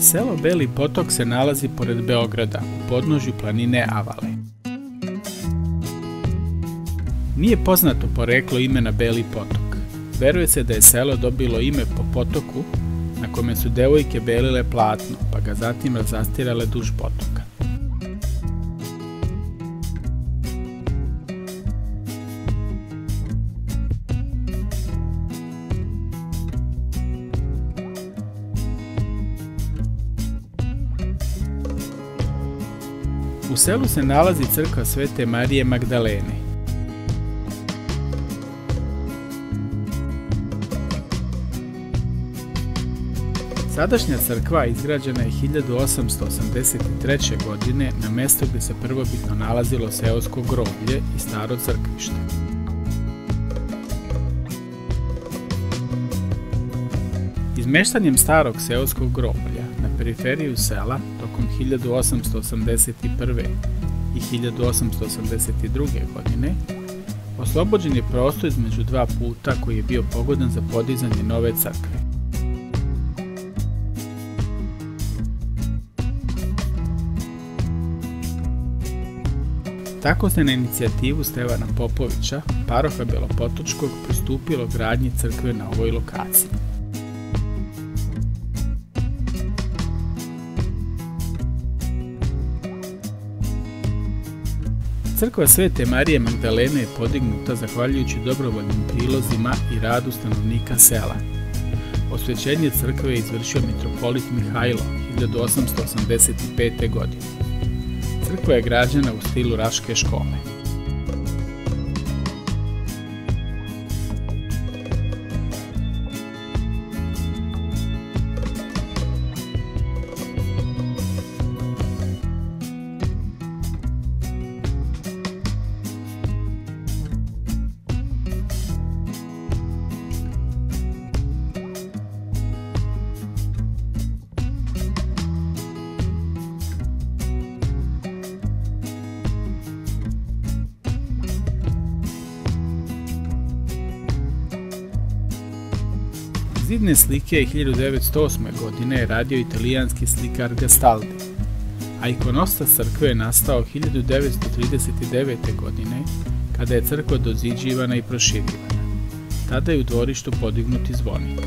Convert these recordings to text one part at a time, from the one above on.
Selo Beli Potok se nalazi pored Beograda, u podnožju planine Avale. Nije poznato poreklo imena Beli Potok. Veruje se da je selo dobilo ime po potoku na kome su devojke belile platno, pa ga zatim razastirale duž potoka. U selu se nalazi crkva Svete Marije Magdalene. Sadašnja crkva izgrađena je 1883. godine na mestu gdje se prvobitno nalazilo seosko groblje i staro crkvište. Izmeštanjem starog seoskog groblja na periferiju sela tokom 1881. i 1882. godine oslobođen je prostor između dva puta koji je bio pogodan za podizanje nove crkve. Tako se na inicijativu Stevana Popovića, paroha Belopotočkog, pristupilo gradnji crkve na ovoj lokaciji. Crkva Svete Marije Magdalene je podignuta zahvaljujući dobrovoljnim prilozima i radu stanovnika sela. Osvećenje crkve je izvršio mitropolit Mihajlo 1885. godine. Crkva je građena u stilu Raške škole. Zidne slike 1908. godine je radio italijanski slikar Gastaldi, a ikonostas crkve je nastao 1939. godine kada je crkva doziđivana i proširivana. Tada je u dvorištu podignut i zvonik.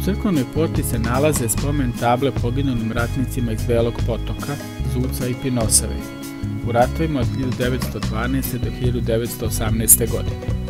crkvenoj porti se nalaze spomen table poginulim ratnicima iz Belog Potoka, Zuca i Pinosave u ratovima od 1912. do 1918. godine.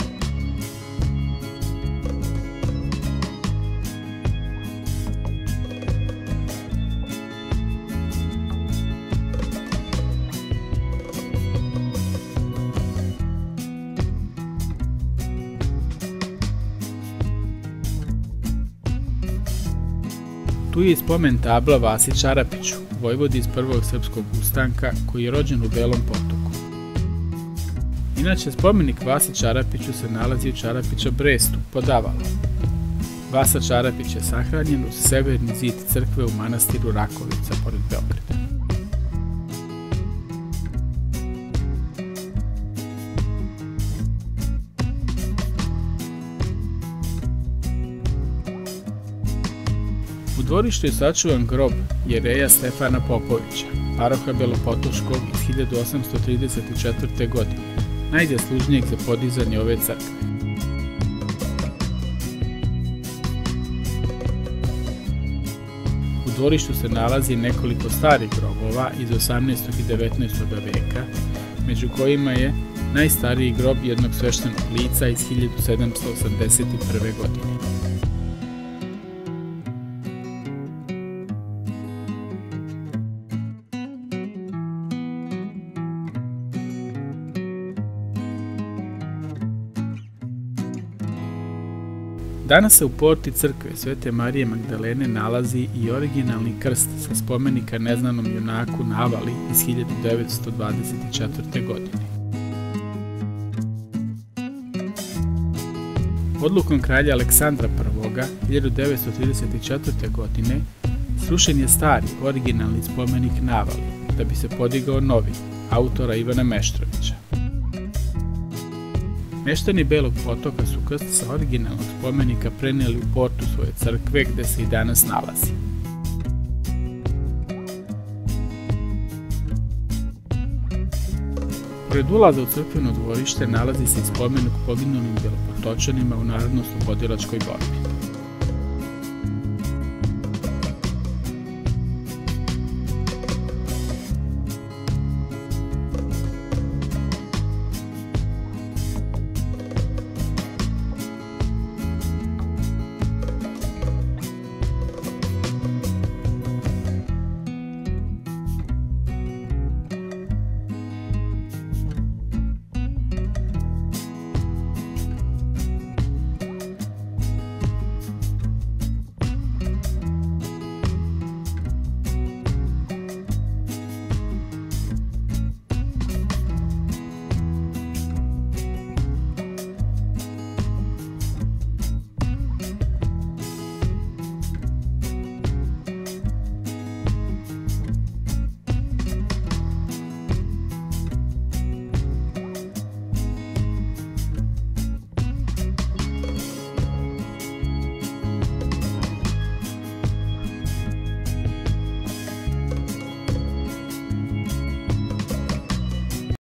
Tu je i spomen tabla Vasi Čarapiću, vojvodi iz Prvog srpskog ustanka, koji je rođen u Belom Potoku. Inače, spomenik Vasi Čarapiću se nalazi u Čarapića Brestu, pod Avalom. Vasa Čarapić je sahranjen uz severni zid crkve u manastiru Rakovica, pored Beograda. U dvorištu je sačuvan grob jereja Stefana Popovića, paroha Belopotoškog iz 1834. godine, najzaslužnijeg za podizanje ove crkve. U dvorištu se nalazi nekoliko starih grobova iz 18. i 19. veka, među kojima je najstariji grob jednog sveštenog lica iz 1781. godine. Danas se u porti crkve Svete Marije Magdalene nalazi i originalni krst sa spomenika neznanom junaku Navali iz 1924. godine. Odlukom kralja Aleksandra I 1934. godine srušen je stari, originalni spomenik Navali, da bi se podigao novi, autora Ivana Meštrovića. Meštani Belog Potoka su krst sa originalnog spomenika preneli u portu svoje crkve, gde se i danas nalazi. Pored ulaza u crkveno dvorište nalazi se i spomenik poginulim Belopotočanima u Narodnooslobodilačkoj borbi.